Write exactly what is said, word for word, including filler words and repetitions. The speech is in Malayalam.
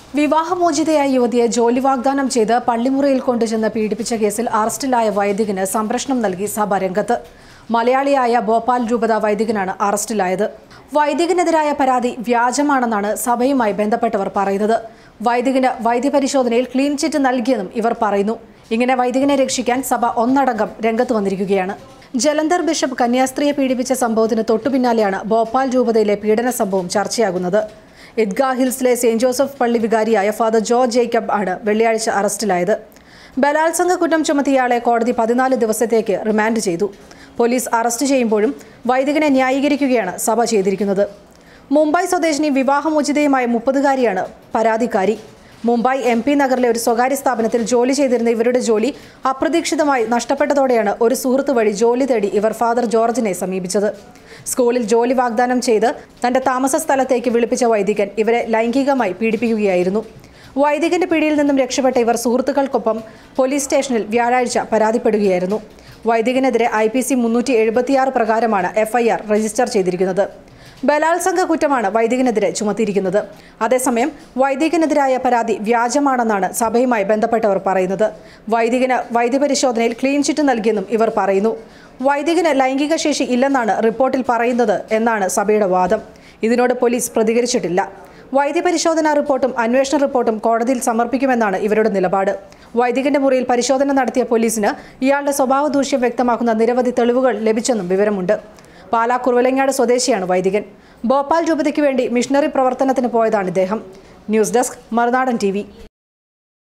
വിവാഹമോചിതയായ യുവതിയെ ജോലി വാഗ്ദാനം ചെയ്ത് പള്ളിമുറിയിൽ കൊണ്ടുചെന്ന് പീഡിപ്പിച്ച കേസിൽ അറസ്റ്റിലായ വൈദികന് സംരക്ഷണം നൽകി സഭ രംഗത്ത്. മലയാളിയായ ഭോപ്പാൽ രൂപത വൈദികനാണ് അറസ്റ്റിലായത്. വൈദികനെതിരായ പരാതി വ്യാജമാണെന്നാണ് സഭയുമായി ബന്ധപ്പെട്ടവർ പറയുന്നത്. വൈദികന് വൈദ്യപരിശോധനയിൽ ക്ലീൻ ചിറ്റ് നൽകിയെന്നും ഇവർ പറയുന്നു. ഇങ്ങനെ വൈദികനെ രക്ഷിക്കാൻ സഭ ഒന്നടങ്കം രംഗത്ത് വന്നിരിക്കുകയാണ്. ജലന്ധർ ബിഷപ്പ് കന്യാസ്ത്രീയെ പീഡിപ്പിച്ച സംഭവത്തിന് തൊട്ടുപിന്നാലെയാണ് ഭോപ്പാൽ രൂപതയിലെ പീഡന സംഭവം ചർച്ചയാകുന്നത്. ഇദ്ഗാ ഹിൽസിലെ സെന്റ് ജോസഫ് പള്ളി വികാരിയായ ഫാദർ ജോർജ് ജേക്കബ് ആണ് വെള്ളിയാഴ്ച അറസ്റ്റിലായത്. ബലാത്സംഗ കുറ്റം ചുമത്തിയയാളെ കോടതി പതിനാല് ദിവസത്തേക്ക് റിമാൻഡ് ചെയ്തു. പോലീസ് അറസ്റ്റ് ചെയ്യുമ്പോഴും വൈദികനെ ന്യായീകരിക്കുകയാണ് സഭ ചെയ്തിരിക്കുന്നത്. മുംബൈ സ്വദേശിനി വിവാഹമോചിതയുമായ മുപ്പതുകാരിയാണ് പരാതിക്കാരി. മുംബൈ എം പി നഗറിലെ ഒരു സ്വകാര്യ സ്ഥാപനത്തിൽ ജോലി ചെയ്തിരുന്ന ഇവരുടെ ജോലി അപ്രതീക്ഷിതമായി നഷ്ടപ്പെട്ടതോടെയാണ് ഒരു സുഹൃത്ത് വഴി ജോലി തേടി ഇവർ ഫാദർ ജോർജിനെ സമീപിച്ചത്. സ്കൂളിൽ ജോലി വാഗ്ദാനം ചെയ്ത് തന്റെ താമസ സ്ഥലത്തേക്ക് വിളിപ്പിച്ച വൈദികൻ ഇവരെ ലൈംഗികമായി പീഡിപ്പിക്കുകയായിരുന്നു. വൈദികന്റെ പിടിയിൽ നിന്നും രക്ഷപ്പെട്ട ഇവർ സുഹൃത്തുക്കൾക്കൊപ്പം പോലീസ് സ്റ്റേഷനിൽ വ്യാഴാഴ്ച പരാതിപ്പെടുകയായിരുന്നു. വൈദികനെതിരെ ഐ പി സി മുന്നൂറ്റി എഴുപത്തിയാറ് പ്രകാരമാണ് എഫ് ഐ ആർ രജിസ്റ്റർ ചെയ്തിരിക്കുന്നത്. ബലാത്സംഗ കുറ്റമാണ് വൈദികനെതിരെ ചുമത്തിയിരിക്കുന്നത്. അതേസമയം വൈദികനെതിരായ പരാതി വ്യാജമാണെന്നാണ് സഭയുമായി ബന്ധപ്പെട്ടവർ പറയുന്നത്. വൈദികന് വൈദ്യപരിശോധനയിൽ ക്ലീൻ ചിറ്റ് നൽകിയെന്നും ഇവർ പറയുന്നു. വൈദികന് ലൈംഗിക ശേഷി ഇല്ലെന്നാണ് റിപ്പോർട്ടിൽ പറയുന്നത് എന്നാണ് സഭയുടെ വാദം. ഇതിനോട് പോലീസ് പ്രതികരിച്ചിട്ടില്ല. വൈദ്യപരിശോധനാ റിപ്പോർട്ടും അന്വേഷണ റിപ്പോർട്ടും കോടതിയിൽ സമർപ്പിക്കുമെന്നാണ് ഇവരുടെ നിലപാട്. വൈദികന്റെ മുറിയിൽ പരിശോധന നടത്തിയ പോലീസിന് ഇയാളുടെ സ്വഭാവ ദൂഷ്യം വ്യക്തമാക്കുന്ന നിരവധി തെളിവുകൾ ലഭിച്ചെന്നും വിവരമുണ്ട്. പാലാ കുറുവലങ്ങാട് സ്വദേശിയാണ് വൈദികൻ. ഭോപ്പാൽ രൂപതയ്ക്ക് വേണ്ടി മിഷണറി പ്രവർത്തനത്തിന് പോയതാണ് ഇദ്ദേഹം. News desk Marunadan T V.